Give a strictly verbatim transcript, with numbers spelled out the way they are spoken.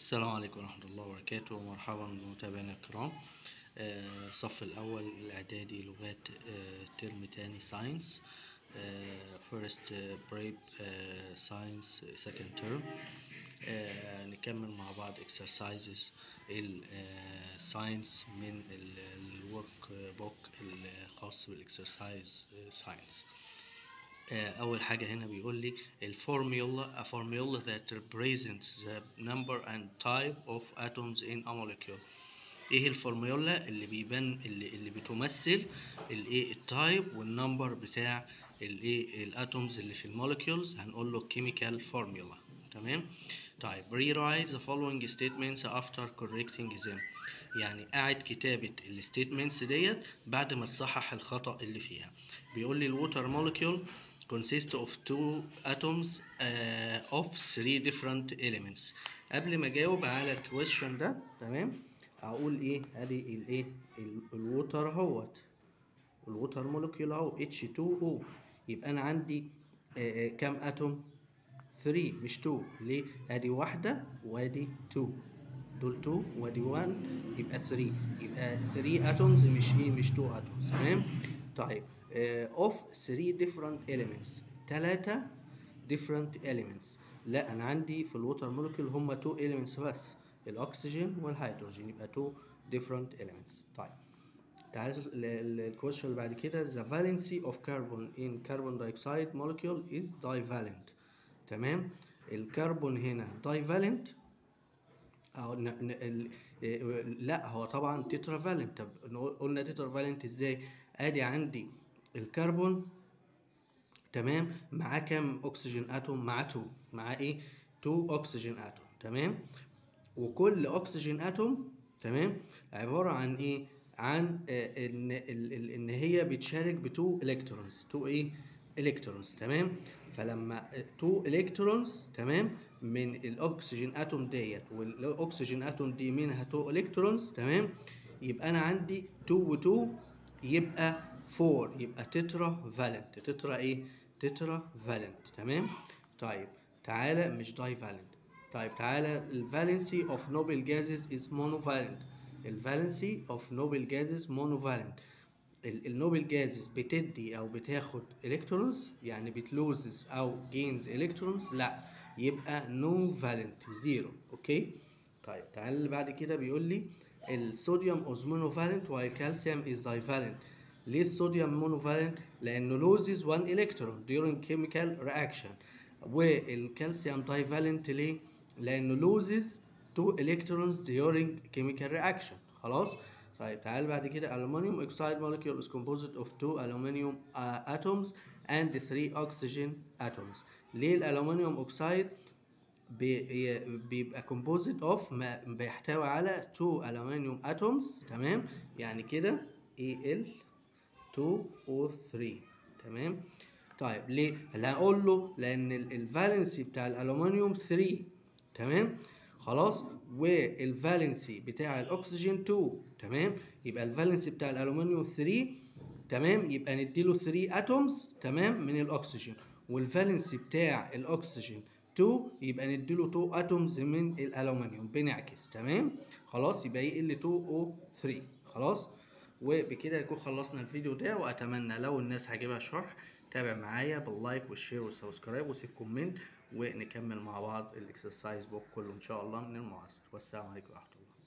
السلام عليكم ورحمة الله وبركاته، ومرحبا بمتابعينا الكرام. آه، الصف الأول الإعدادي لغات، آه، ترم تاني ساينس، فيرست بريب ساينس سكند ترم. نكمل مع بعض exercises الساينس من الورك بوك الخاص بالاكسرسايز ساينس. أول حاجة هنا بيقول لي الفورميولا a formula that represents the number and type of atoms in a molecule. إيه الفورميولا اللي بيبان اللي, اللي بتمثل الإيه التايب والنمبر بتاع الإيه الاتومز اللي في المولكيولز؟ هنقول له chemical formula. تمام. طيب rewrite the following statements after correcting them. يعني قاعد كتابة الستيتمنتس ديت بعد ما تصحح الخطأ اللي فيها. بيقول لي الووتر molecule consists of two atoms uh, of three different elements. قبل ما اجاوب على الكويشن ده تمام اقول ايه؟ ادي الايه الووتر اهوت، الووتر مولكيول اهو اتش تو او. يبقى انا عندي آه كام اتوم؟ ثري مش تو. ليه؟ ادي واحده وادي تو، دول تو وادي واحد، يبقى ثري. يبقى ثري اتومز مش ايه مش تو اتومز. تمام. طيب اوف ثري different elements، ثلاثة different elements. لا انا عندي في الووتر مولكيول هما تو elements بس، الاكسجين والهيدروجين، يبقى تو different elements. طيب تعال الكويشن اللي بعد كده the valency of carbon in carbon dioxide molecule is divalent. تمام. الكربون هنا divalent أو ن... ن... لا هو طبعا تترافالنت. طب قلنا تترافالنت ازاي؟ ادي عندي الكربون تمام معاه كام اكسجين اتوم؟ معاه تو، معاه ايه؟ تو اكسجين اتوم. تمام. وكل اكسجين اتوم تمام عباره عن ايه؟ عن آه ان ان هي بتشارك بتو الكترونز، تو ايه الكترونز. تمام. فلما تو الكترونز تمام من الاكسجين اتوم ديت والاكسجين اتوم دي منها تو الكترونز تمام، يبقى انا عندي تو و تو يبقى فور، يبقى تترا فالنت. تترا ايه؟ تترا فالنت. تمام. طيب تعالى مش داي فالنت. طيب تعالى الفالنسي اوف نوبل جازز از مونوفالنت. الفالنسي اوف نوبل جازز مونوفالنت. النوبل جازز بتدي او بتاخد الكترونز، يعني بتلوزز او جينز الكترونز؟ لا، يبقى نو فالنت، زيرو. اوكي. طيب تعالى اللي بعد كده بيقول لي الصوديوم از مونوفالنت والكالسيوم از دايفالنت. ليه الصوديوم مونوفالنت؟ لانه لوزز واحد الكترون during chemical reaction. والكالسيوم دايفالنت ليه؟ لانه لوزز تو الكترونز during chemical reaction. خلاص. طيب تعال بعد كده aluminum oxide molecule is composed of two aluminum uh, atoms and three oxygen atoms. ليه الالومنيوم اوكسايد بيبقى composed of ما بيحتوي على two aluminum atoms؟ تمام. يعني كده اي ال تو او ثري. تمام. طيب ليه؟ هقول له لان الفالنسي بتاع الالومنيوم ثري. تمام. خلاص. والفالنسي بتاع الاكسجين تو. تمام. يبقى الفالنسي بتاع الالومنيوم ثري. تمام. يبقى نديله ثري اتومز تمام من الاكسجين، والفالنسي بتاع الاكسجين تو يبقى نديله تو اتومز من الالومنيوم. بنعكس. تمام. خلاص. يبقى يقل تو او ثري. خلاص. وبكده يكون خلصنا الفيديو ده، واتمنى لو الناس عجبها الشرح تابع معايا باللايك والشير والسبسكرايب وسيب كومنت، ونكمل مع بعض الاكسرسايز بوك كله ان شاء الله من المعاصر. والسلام عليكم ورحمه الله.